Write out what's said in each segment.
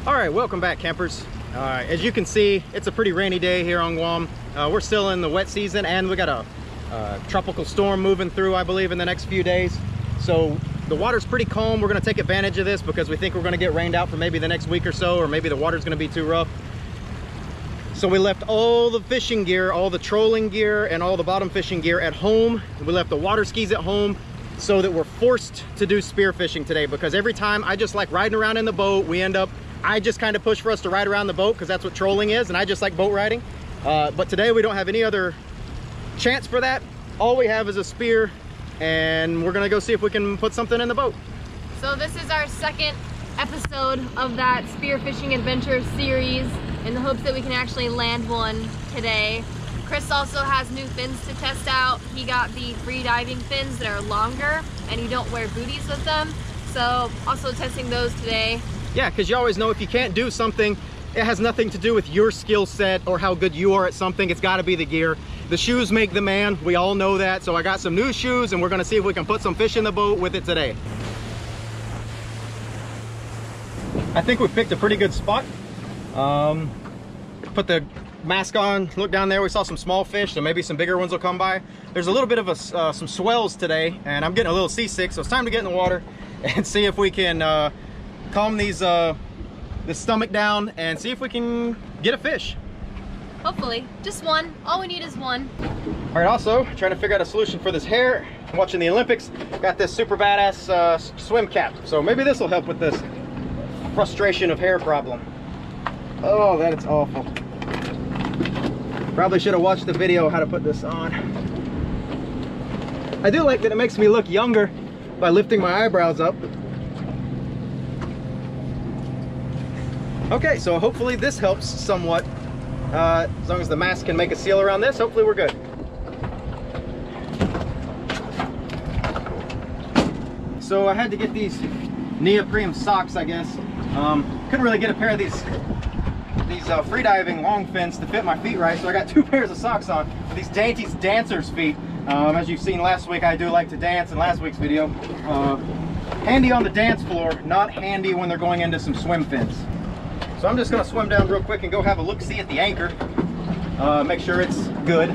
All right, welcome back, campers. As you can see, it's a pretty rainy day here on Guam. We're still in the wet season, and we got a tropical storm moving through, I believe, in the next few days. So the water's pretty calm. We're gonna take advantage of this because we think we're gonna get rained out for maybe the next week or so, or maybe the water's gonna be too rough. So we left all the fishing gear, all the trolling gear, and all the bottom fishing gear at home. We left the water skis at home so that we're forced to do spearfishing today, because every time I just like riding around in the boat, I just kind of push for us to ride around the boat because that's what trolling is, and I just like boat riding. But today we don't have any other chance for that. All we have is a spear, and we're gonna go see if we can put something in the boat. So this is our second episode of that spearfishing adventure series, in the hopes that we can actually land one today. Chris also has new fins to test out. He got the free diving fins that are longer and you don't wear booties with them. So also testing those today. Yeah, because you always know if you can't do something, it has nothing to do with your skill set or how good you are at something. It's got to be the gear. The shoes make the man. We all know that. So I got some new shoes, and we're going to see if we can put some fish in the boat with it today. I think we picked a pretty good spot. Put the mask on, look down there. We saw some small fish, so maybe some bigger ones will come by. There's a little bit of some swells today, and I'm getting a little seasick, so it's time to get in the water and see if we can calm the stomach down and see if we can get a fish. Hopefully, just one. All we need is one. All right, also trying to figure out a solution for this hair. I'm watching the Olympics, got this super badass swim cap, so maybe this will help with this frustration of hair problem. Oh, that is awful. Probably should have watched the video how to put this on. I do like that it makes me look younger by lifting my eyebrows up. Okay, so hopefully this helps somewhat. As long as the mask can make a seal around this, hopefully we're good. So I had to get these neoprene socks, I guess. Couldn't really get a pair of these freediving long fins to fit my feet right, so I got two pairs of socks on with these dainty dancer's feet. As you've seen last week, I do like to dance in last week's video. Handy on the dance floor, not handy when they're going into some swim fins. So I'm just gonna swim down real quick and go have a look-see at the anchor. Make sure it's good.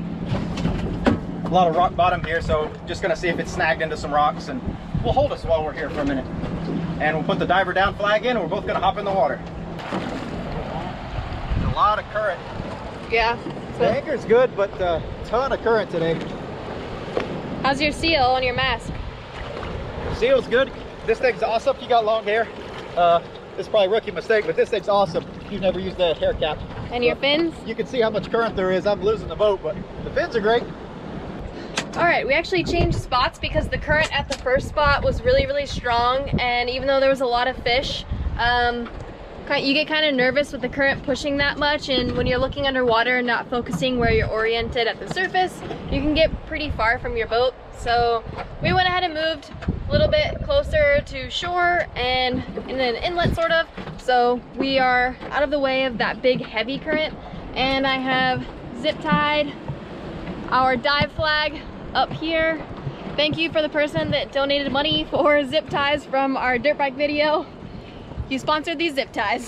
A lot of rock bottom here, so just gonna see if it's snagged into some rocks, and we'll hold us while we're here for a minute. And we'll put the diver down flag in, and we're both gonna hop in the water. There's a lot of current. Yeah. The anchor's good, but a ton of current today. How's your seal on your mask? Seal's good. This thing's awesome. You got long hair. This is probably a rookie mistake, but this thing's awesome. You've never used the hair cap. And your fins? You can see how much current there is. I'm losing the boat, but the fins are great. All right, we actually changed spots because the current at the first spot was really, really strong, and even though there was a lot of fish, you get kind of nervous with the current pushing that much, and when you're looking underwater and not focusing where you're oriented at the surface, you can get pretty far from your boat. So we went ahead and moved a little bit closer to shore and in an inlet sort of, so we are out of the way of that big heavy current. And I have zip tied our dive flag up here. Thank you for the person that donated money for zip ties from our dirt bike video. You sponsored these zip ties.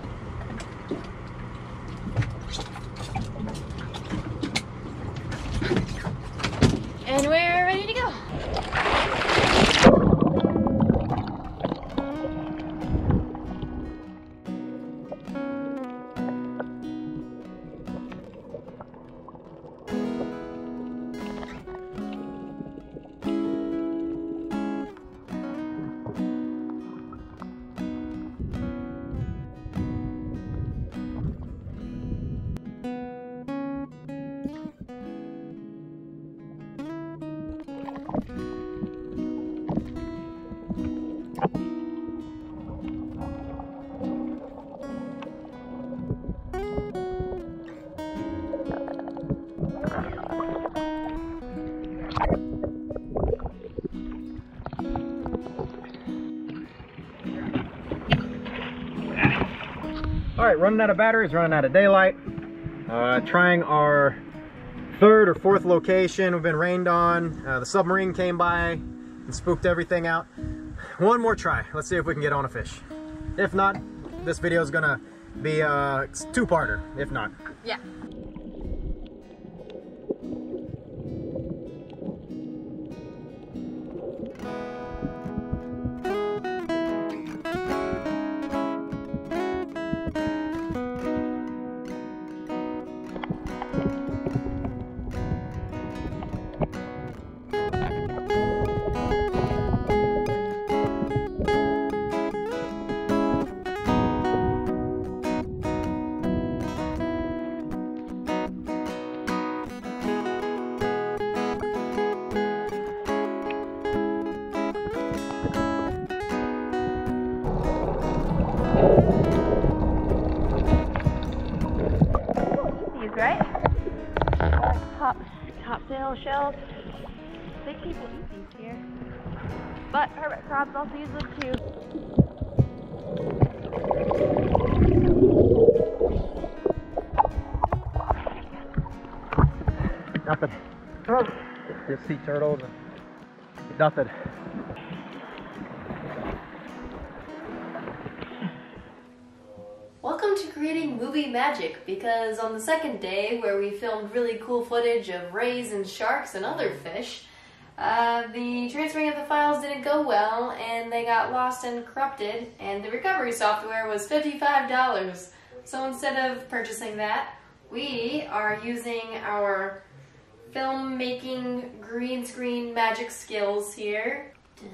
And we're ready to go. All right, running out of batteries, running out of daylight. Trying our third or fourth location. We've been rained on. The submarine came by and spooked everything out. One more try. Let's see if we can get on a fish. If not, this video is gonna be a two-parter, if not. Yeah. Right? Top-tail shells. Big people eat these here. But hermit crabs also use them too. Nothing. Just sea turtles and nothing. Welcome to creating movie magic, because on the second day, where we filmed really cool footage of rays and sharks and other fish, the transferring of the files didn't go well and they got lost and corrupted, and the recovery software was $55. So instead of purchasing that, we are using our filmmaking green screen magic skills here.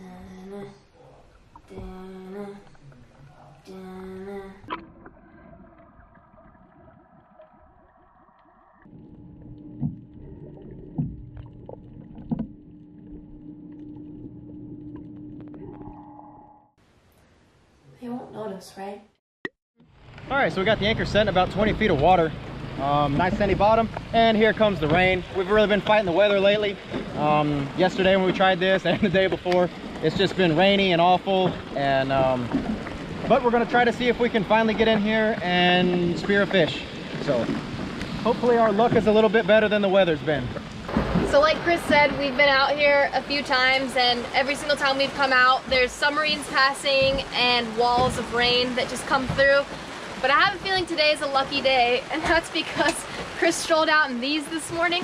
They won't notice, right? All right, so we got the anchor set in about 20 feet of water. Nice sandy bottom, and here comes the rain. We've really been fighting the weather lately. Yesterday when we tried this and the day before, it's just been rainy and awful. And but we're gonna try to see if we can finally get in here and spear a fish. So hopefully our luck is a little bit better than the weather's been. So like Chris said, we've been out here a few times, and every single time we've come out, there's submarines passing and walls of rain that just come through. But I have a feeling today is a lucky day, and that's because Chris strolled out in these this morning.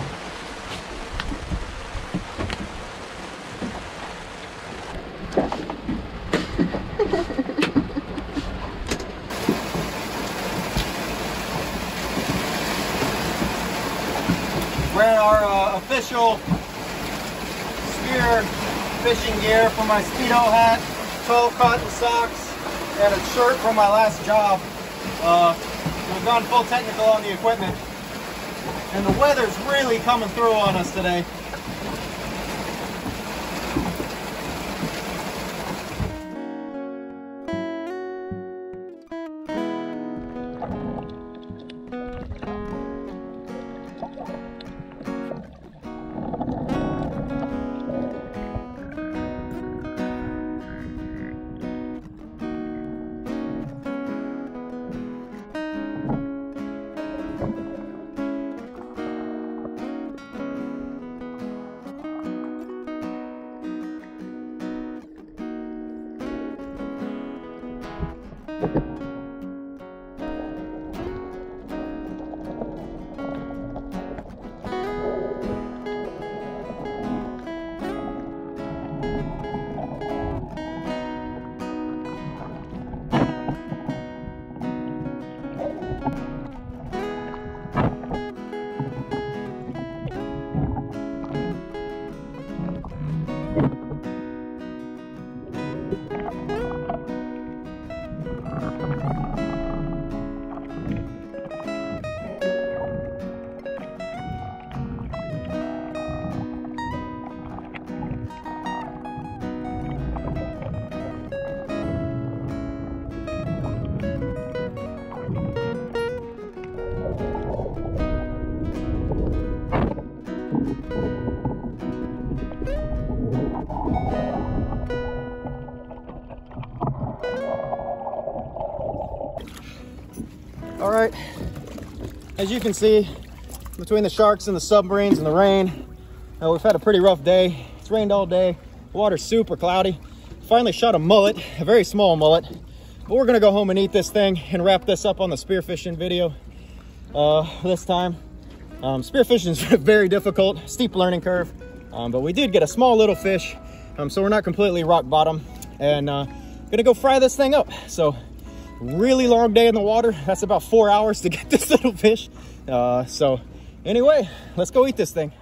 Wearing our official spear fishing gear for my Speedo hat, 12 cotton socks, and a shirt from my last job. We've gone full technical on the equipment, and the weather's really coming through on us today. All right, as you can see, between the sharks and the submarines and the rain, we've had a pretty rough day. It's rained all day. The water's super cloudy. Finally shot a mullet, a very small mullet, But we're gonna go home and eat this thing and wrap this up on the spearfishing video this time. Spearfishing is very difficult, steep learning curve, but we did get a small little fish, so we're not completely rock bottom, and gonna go fry this thing up. So really long day in the water. That's about 4 hours to get this little fish. So anyway, let's go eat this thing.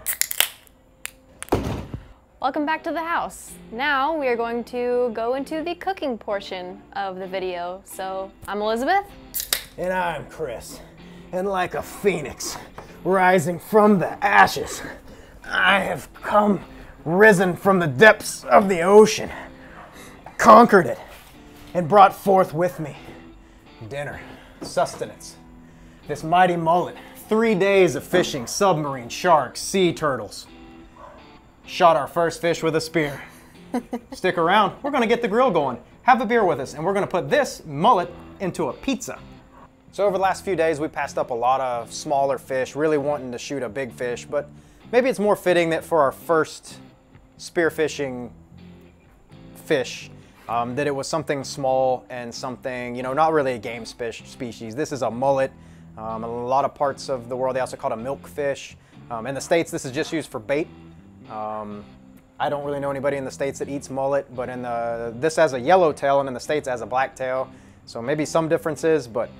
Welcome back to the house. Now we are going to go into the cooking portion of the video. So I'm Elizabeth. And I'm Chris. And like a phoenix rising from the ashes, I have risen from the depths of the ocean, conquered it, and brought forth with me dinner, sustenance. This mighty mullet, 3 days of fishing submarine sharks, sea turtles. Shot our first fish with a spear. Stick around, we're gonna get the grill going. Have a beer with us, and we're gonna put this mullet into a pizza. So over the last few days, we passed up a lot of smaller fish, really wanting to shoot a big fish, but maybe it's more fitting that for our first spearfishing fish, that it was something small and something, you know, not really a game species. This is a mullet. A lot of parts of the world, they also call it a milkfish. In the States, this is just used for bait. I don't really know anybody in the States that eats mullet, but this has a yellow tail, and in the States it has a black tail. So maybe some differences, but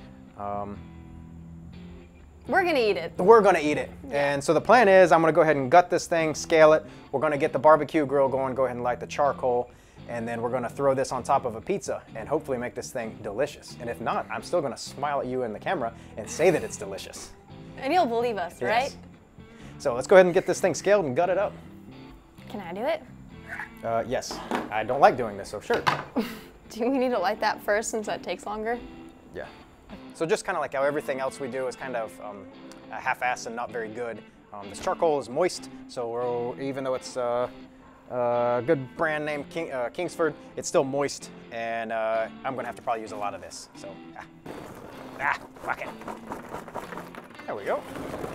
we're gonna eat it. We're gonna eat it. Yeah. And so the plan is I'm gonna go ahead and gut this thing, scale it. We're gonna get the barbecue grill going, go ahead and light the charcoal, and then we're gonna throw this on top of a pizza and hopefully make this thing delicious. And if not, I'm still gonna smile at you in the camera and say that it's delicious. And you'll believe us, yes. Right? So let's go ahead and get this thing scaled and gut it up. Can I do it? Yes. I don't like doing this, so sure. Do we need to light that first since that takes longer? Yeah. So just kind of like how everything else we do is kind of half-assed and not very good. This charcoal is moist, so even though it's a good brand name, Kingsford, it's still moist, and I'm gonna have to probably use a lot of this. So, fuck it. There we go.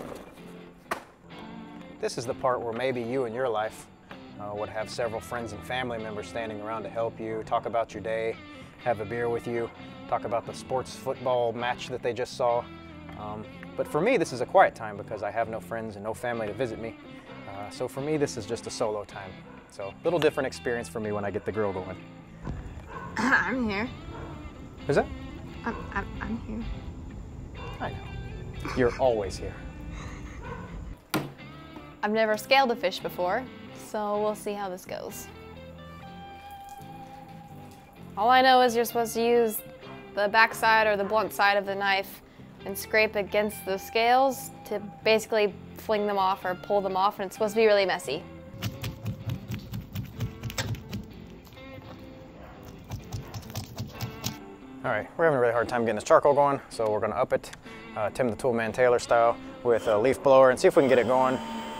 This is the part where maybe you in your life would have several friends and family members standing around to help you, talk about your day, have a beer with you, talk about the sports football match that they just saw. But for me, this is a quiet time because I have no friends and no family to visit me. So for me, this is just a solo time. So a little different experience for me when I get the grill going. I'm here. Who's that? I'm here. I know. You're always here. I've never scaled a fish before, so we'll see how this goes. All I know is you're supposed to use the backside or the blunt side of the knife and scrape against the scales to basically fling them off or pull them off, and it's supposed to be really messy. All right, we're having a really hard time getting this charcoal going, so we're gonna up it, Tim the Toolman Taylor style, with a leaf blower and see if we can get it going.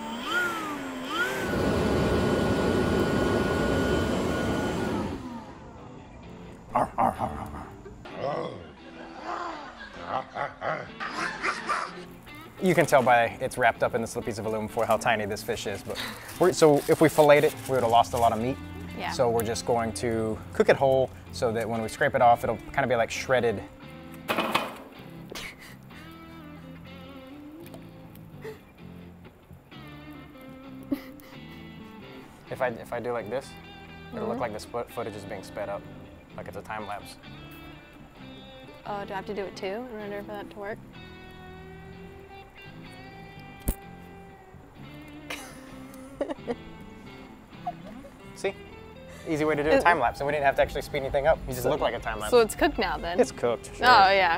You can tell by it's wrapped up in this little piece of aluminum foil how tiny this fish is. But so if we filleted it, we would have lost a lot of meat. Yeah. So we're just going to cook it whole so that when we scrape it off, it'll kind of be like shredded. If I do like this, it'll look like this footage is being sped up, like it's a time lapse. Oh, do I have to do it too in order for that to work? See? Easy way to do a time lapse, and we didn't have to actually speed anything up. You just look like a time lapse. So it's cooked now then? It's cooked, sure. Oh, yeah.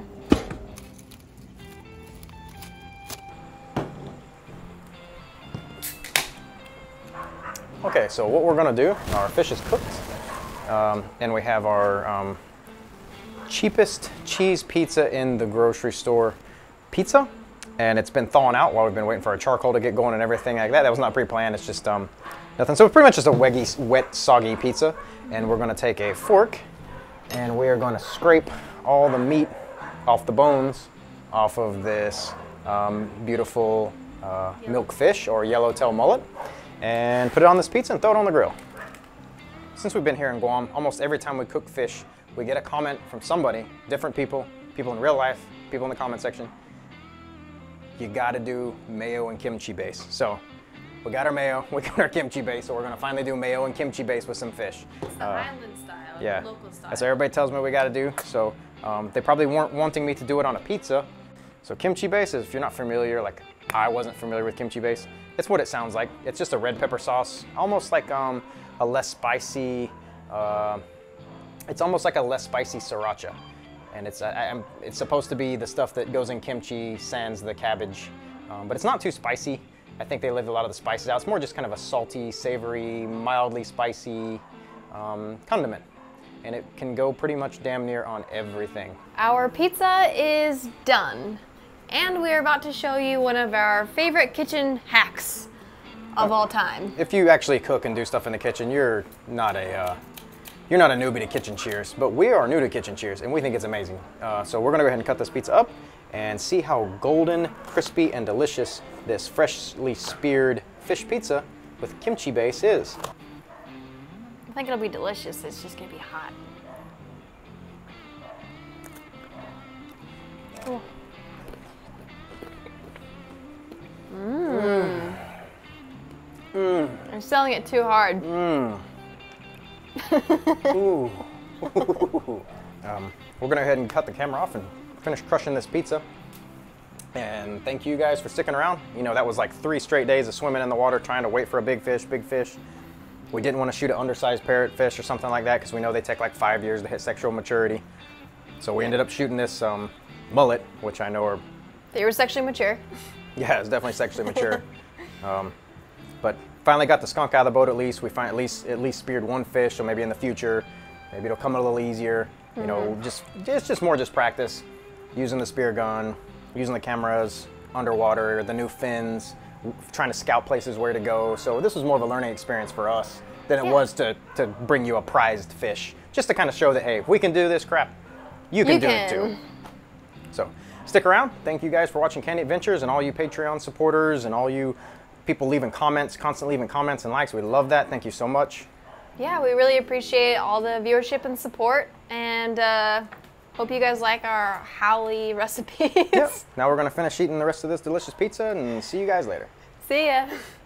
Okay, so what we're gonna do, our fish is cooked, and we have our cheapest cheese pizza in the grocery store pizza, and it's been thawing out while we've been waiting for our charcoal to get going and everything like that. That was not pre-planned, it's just nothing. So it's pretty much just a wet, soggy pizza, and we're gonna take a fork, and we are gonna scrape all the meat off the bones off of this beautiful milk fish or yellowtail mullet, and put it on this pizza and throw it on the grill. Since we've been here in Guam, almost every time we cook fish, we get a comment from somebody, different people, people in real life, people in the comment section, you gotta do mayo and kimchi base. So we got our mayo, we got our kimchi base, so we're gonna finally do mayo and kimchi base with some fish. It's the island style, yeah, the local style. That's what everybody tells me we gotta do. So they probably weren't wanting me to do it on a pizza. So kimchi base is, if you're not familiar, like I wasn't familiar with kimchi base, it's what it sounds like. It's just a red pepper sauce, almost like a less spicy, it's almost like a less spicy sriracha. And it's supposed to be the stuff that goes in kimchi sans the cabbage, but it's not too spicy. I think they leave a lot of the spices out. It's more just kind of a salty, savory, mildly spicy condiment. And it can go pretty much damn near on everything. Our pizza is done. And we're about to show you one of our favorite kitchen hacks of all time. If you actually cook and do stuff in the kitchen, you're not a newbie to Kitchen Cheers, but we are new to Kitchen Cheers and we think it's amazing. So we're gonna go ahead and cut this pizza up and see how golden, crispy, and delicious this freshly speared fish pizza with kimchi base is. I think it'll be delicious, it's just gonna be hot. Oh. I'm selling it too hard. Ooh. We're gonna go ahead and cut the camera off and finish crushing this pizza. And thank you guys for sticking around. You know, that was like 3 straight days of swimming in the water trying to wait for a big fish, big fish. We didn't want to shoot an undersized parrotfish or something like that because we know they take like 5 years to hit sexual maturity. So we ended up shooting this mullet, which I know are... They were sexually mature. Yeah, it's definitely sexually mature. But finally got the skunk out of the boat at least. We at least speared 1 fish, so maybe in the future, maybe it'll come a little easier. You know, it's just more practice. Using the spear gun, using the cameras, underwater, the new fins, trying to scout places where to go. So this was more of a learning experience for us than it was to bring you a prized fish. Just to kind of show that, hey, if we can do this crap, you can do it too. So stick around. Thank you guys for watching Candy Adventures, and all you Patreon supporters and all you people leaving comments, constantly leaving comments and likes. We love that. Thank you so much. Yeah, we really appreciate all the viewership and support, and hope you guys like our howly recipes. Yep. Now we're going to finish eating the rest of this delicious pizza and see you guys later. See ya.